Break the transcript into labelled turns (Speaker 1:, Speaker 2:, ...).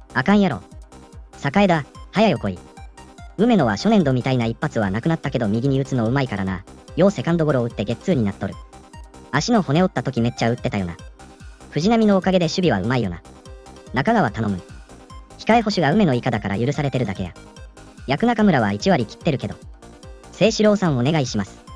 Speaker 1: あかんやろ。栄だ、早よ来い。梅野は初年度みたいな一発はなくなったけど右に打つのうまいからな。ようセカンドゴロを打ってゲッツーになっとる。足の骨折った時めっちゃ打ってたよな。藤波のおかげで守備はうまいよな。中川頼む。控え捕手が梅野以下だから許されてるだけや。役中村は1割切ってるけど。清志郎さんお願いします。